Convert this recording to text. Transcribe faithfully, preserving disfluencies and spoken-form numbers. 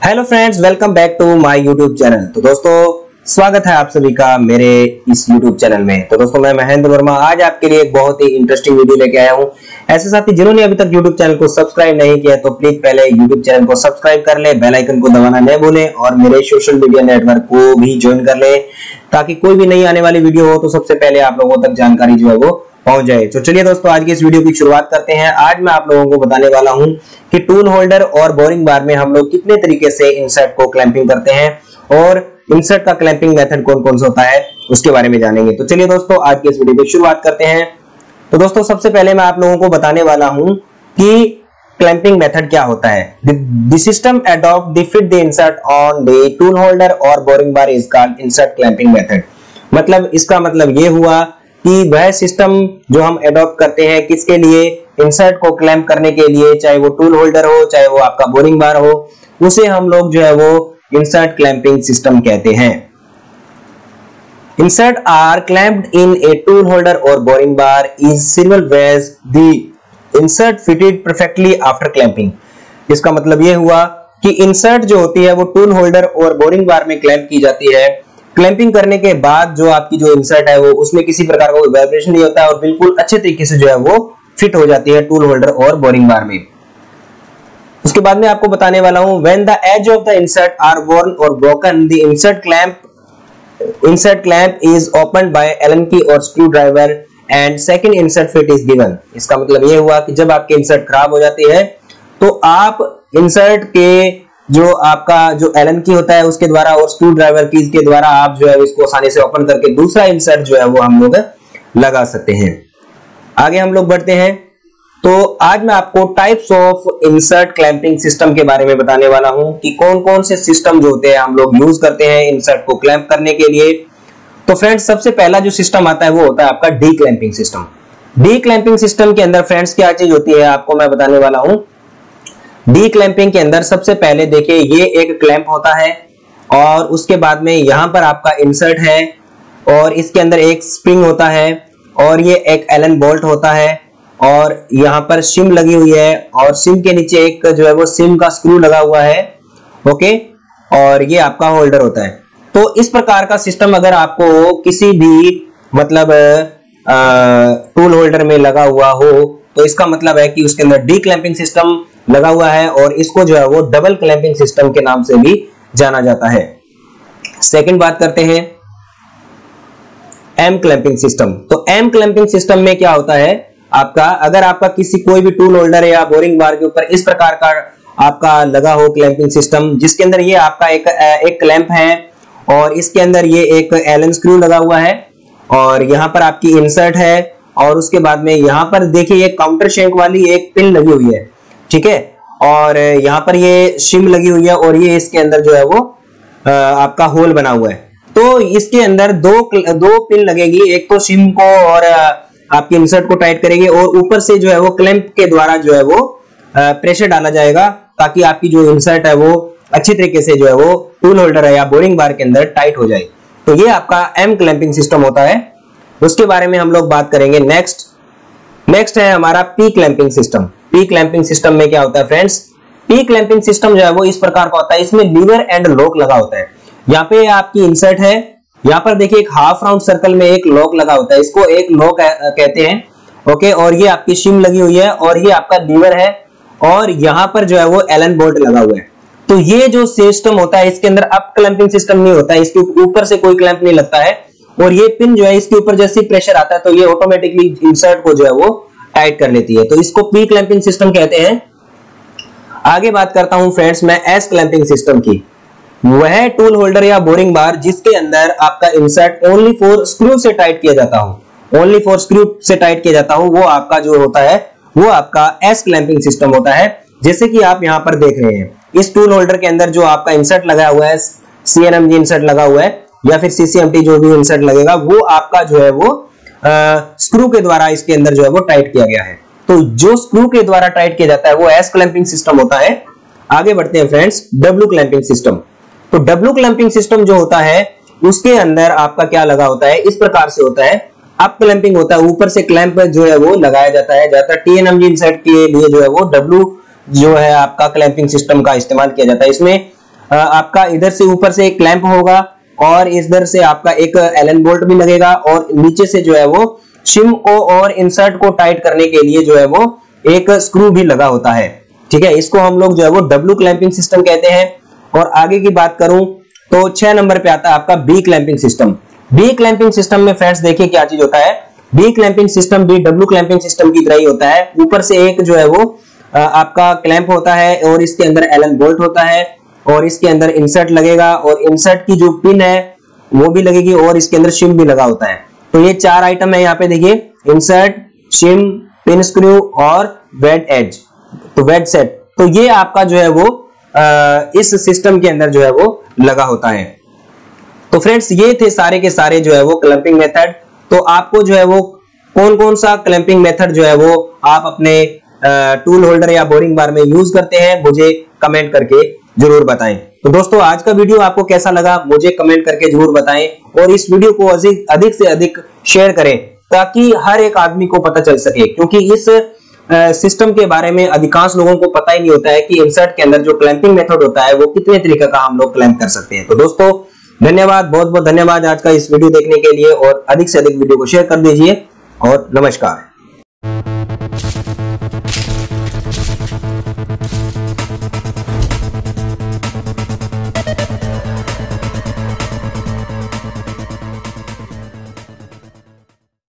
Hello friends, welcome back to my YouTube channel. तो दोस्तों स्वागत है आप सभी का मेरे इस यूट्यूब चैनल में। तो दोस्तों मैं महेंद्र वर्मा आज आपके लिए एक बहुत ही इंटरेस्टिंग वीडियो लेके आया हूं। ऐसे साथी जिन्होंने अभी तक यूट्यूब चैनल को सब्सक्राइब नहीं किया तो प्लीज पहले यूट्यूब चैनल को सब्सक्राइब कर ले, बेल आइकन को दबाना न भूलें और मेरे सोशल मीडिया नेटवर्क को भी ज्वाइन कर ले ताकि कोई भी नई आने वाली वीडियो हो तो सबसे पहले आप लोगों तक जानकारी जो है वो पहुंच जाए। तो चलिए दोस्तों आज की इस वीडियो की शुरुआत करते हैं। आज मैं आप लोगों को बताने वाला हूं कि टूल होल्डर और बोरिंग बार में हम लोग कितने तरीके से इंसर्ट को क्लैंपिंग करते हैं और इंसर्ट का क्लैंपिंग मेथड कौन कौन सा होता है उसके बारे में जानेंगे। तो चलिए दोस्तों आज की इस वीडियो की शुरुआत करते हैं। तो दोस्तों सबसे पहले मैं आप लोगों को बताने वाला हूं कि क्लैंपिंग मेथड क्या होता है। The system adopt the fit the insert on the tool holder और boring bar is called insert clamping method. मतलब इसका मतलब ये हुआ कि वह सिस्टम जो हम अडॉप्ट करते हैं किसके लिए, इंसर्ट को क्लैंप करने के लिए, चाहे वो टूल होल्डर हो चाहे वो आपका बोरिंग बार हो, उसे हम लोग जो है वो इंसर्ट क्लैंपिंग सिस्टम कहते हैं। Insert are clamped in a tool holder और boring bar is similar wedge the insert fitted perfectly after clamping. इसका मतलब ये हुआ कि इंसर्ट जो होती है वो टूल होल्डर और बोरिंग बार में क्लैंप की जाती है। क्लैंपिंग करने के बाद जो आपकी जो इंसर्ट है वो उसमें किसी प्रकार का वाइब्रेशन नहीं होता और बिल्कुल अच्छे तरीके से जो है वो फिट हो जाती है टूल होल्डर और बोरिंग बार में। उसके बाद में आपको बताने वाला हूं when the edge of the insert are worn और broken the insert clamp insert clamp is opened by Allen key और screw driver and second insert fit is given. इसका मतलब ये हुआ कि जब आपके इंसर्ट खराब हो जाती है तो आप इंसर्ट के जो आपका जो एलन की होता है उसके द्वारा और स्क्रू ड्राइवर कीज के द्वारा आप जो है इसको आसानी से ओपन करके दूसरा इंसर्ट जो है वो हम लोग लगा सकते हैं। आगे हम लोग बढ़ते हैं। तो आज मैं आपको types of insert clamping system के बारे में बताने वाला हूं कि कौन कौन से सिस्टम जो होते हैं हम लोग यूज करते हैं इंसर्ट को क्लैंप करने के लिए। तो फ्रेंड्स सबसे पहला जो सिस्टम आता है वो होता है आपका D clamping system. D clamping system के अंदर फ्रेंड्स क्या चीज होती है आपको मैं बताने वाला हूं। डी क्लैंपिंग के अंदर सबसे पहले देखिए ये एक क्लैंप होता है और उसके बाद में यहां पर आपका इंसर्ट है और इसके अंदर एक स्प्रिंग होता है और ये एक एलन बोल्ट होता है और यहां पर सिम लगी हुई है और सिम के नीचे एक जो है वो सिम का स्क्रू लगा हुआ है। ओके, और ये आपका होल्डर होता है। तो इस प्रकार का सिस्टम अगर आपको किसी भी मतलब टूल होल्डर में लगा हुआ हो तो इसका मतलब है कि उसके अंदर डी क्लैंपिंग सिस्टम लगा हुआ है और इसको जो है वो डबल क्लैंपिंग सिस्टम के नाम से भी जाना जाता है। सेकंड बात करते हैं एम क्लैंपिंग सिस्टम। तो एम क्लैंपिंग सिस्टम में क्या होता है आपका, अगर आपका किसी कोई भी टूल होल्डर या बोरिंग बार के ऊपर इस प्रकार का आपका लगा हो क्लैंपिंग सिस्टम जिसके अंदर ये आपका एक एक क्लैंप है और इसके अंदर ये एक एलन स्क्रू लगा हुआ है और यहां पर आपकी इंसर्ट है और उसके बाद में यहां पर देखिए एक काउंटर शेंक वाली एक पिन लगी हुई है, ठीक है, और यहाँ पर ये सिम लगी हुई है और ये इसके अंदर जो है वो आ, आपका होल बना हुआ है। तो इसके अंदर दो दो पिन लगेगी, एक तो सिम को और आपकी इंसर्ट को टाइट करेगी और ऊपर से जो है वो क्लैंप के द्वारा जो है वो आ, प्रेशर डाला जाएगा ताकि आपकी जो इंसर्ट है वो अच्छी तरीके से जो है वो टूल होल्डर है या बोरिंग बार के अंदर टाइट हो जाए। तो ये आपका एम क्लैंपिंग सिस्टम होता है। उसके बारे में हम लोग बात करेंगे। नेक्स्ट नेक्स्ट है हमारा P clamping system. P clamping system में क्या होता है फ्रेंड्स, पी क्लैंपिंग सिस्टम जो है वो इस प्रकार का होता है, इसमें लीवर एंड लॉक लगा होता है। यहाँ पे आपकी इंसर्ट है, यहाँ पर देखिए एक हाफ राउंड सर्कल में एक लॉक लगा होता है, इसको एक लॉक कहते हैं। ओके, और ये आपकी सिम लगी हुई है और ये आपका लीवर है और यहाँ पर जो है वो एलन बोल्ट लगा हुआ है। तो ये जो सिस्टम होता है इसके अंदर अप क्लैंपिंग सिस्टम नहीं होता है, इसके ऊपर से कोई क्लैंप नहीं लगता है और ये पिन जो है इसके ऊपर जैसे प्रेशर आता है तो ये ऑटोमेटिकली इंसर्ट को जो है वो टाइट कर लेती है। तो इसको पी क्लैंपिंग सिस्टम कहते हैं। आगे बात करता हूं फ्रेंड्स मैं एस क्लैंपिंग सिस्टम की। वह टूल होल्डर या बोरिंग बार जिसके अंदर आपका इंसर्ट ओनली फॉर स्क्रू से टाइट किया जाता हो ओनली फॉर स्क्रू से टाइट किया जाता हो वो आपका जो होता है वो आपका एस क्लैंपिंग सिस्टम होता है। जैसे कि आप यहां पर देख रहे हैं इस टूल होल्डर के अंदर जो आपका इंसर्ट लगा हुआ है, सीएनएमजी इंसर्ट लगा हुआ है या फिर सीसीएमटी जो भी इंसर्ट लगेगा वो आपका जो है वो स्क्रू के द्वारा इसके अंदर जो है वो टाइट किया गया है। तो जो स्क्रू के द्वारा टाइट किया जाता है वो एस क्लैंपिंग सिस्टम होता है। आगे बढ़ते हैं फ्रेंड्स डब्ल्यू क्लैंपिंग सिस्टम। तो डब्ल्यू क्लैंपिंग सिस्टम जो होता है उसके अंदर आपका क्या लगा होता है, इस प्रकार से होता है। अप क्लैंपिंग होता है, ऊपर से क्लैंप जो है वो लगाया जाता है। ज्यादातर टीएनएमजी इंसर्ट के लिए जो है वो डब्ल्यू जो है आपका क्लैंपिंग सिस्टम का इस्तेमाल किया जाता है। इसमें आपका इधर से ऊपर से एक क्लैंप होगा और इधर से आपका एक एलन बोल्ट भी लगेगा और नीचे से जो है वो शिम को और इंसर्ट को टाइट करने के लिए जो है वो एक स्क्रू भी लगा होता है। ठीक है, इसको हम लोग जो है वो डब्ल्यू क्लैंपिंग सिस्टम कहते हैं। और आगे की बात करूं तो छह नंबर पे आता है आपका B clamping system. B clamping system में फ्रेंड्स देखिए क्या चीज होता है। बी क्लैंपिंग सिस्टम भी डब्ल्यू क्लैंपिंग सिस्टम की तरह ही होता है। ऊपर से एक जो है वो आपका क्लैंप होता है और इसके अंदर एलन बोल्ट होता है और इसके अंदर इंसर्ट लगेगा और इंसर्ट की जो पिन है वो भी लगेगी और इसके अंदर शिम भी लगा होता है। तो ये चार आइटम है यहाँ पे देखिए, इंसर्ट, शिम, पिन स्क्रू और वेड एज, तो वेड सेट। तो ये आपका जो है वो आ, इस सिस्टम के अंदर जो है वो लगा होता है। तो फ्रेंड्स ये थे सारे के सारे जो है वो क्लैंपिंग मेथड। तो आपको जो है वो कौन कौन सा क्लैंपिंग मेथड जो है वो आप अपने टूल होल्डर या बोरिंग बार में यूज करते हैं मुझे कमेंट करके जरूर बताएं। तो दोस्तों आज का वीडियो आपको कैसा लगा मुझे कमेंट करके जरूर बताएं और इस वीडियो को अधिक अधिक से अधिक शेयर करें ताकि हर एक आदमी को पता चल सके, क्योंकि इस सिस्टम के बारे में अधिकांश लोगों को पता ही नहीं होता है कि इंसर्ट के अंदर जो क्लैंपिंग मेथड होता है वो कितने तरीके का हम लोग क्लैंप कर सकते हैं। तो दोस्तों धन्यवाद, बहुत बहुत धन्यवाद आज का इस वीडियो देखने के लिए और अधिक से अधिक वीडियो को शेयर कर दीजिए और नमस्कार।